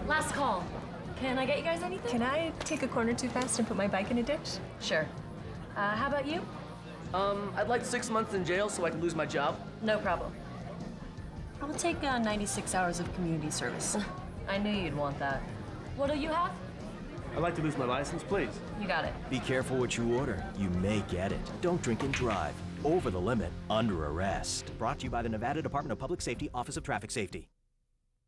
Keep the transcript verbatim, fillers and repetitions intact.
Last call. Can I get you guys anything? Can I take a corner too fast and put my bike in a ditch? Sure. Uh, how about you? Um, I'd like six months in jail so I can lose my job. No problem. I'll take uh, ninety-six hours of community service. I knew you'd want that. What'll you have? I'd like to lose my license, please. You got it. Be careful what you order. You may get it. Don't drink and drive. Over the limit, under arrest. Brought to you by the Nevada Department of Public Safety, Office of Traffic Safety.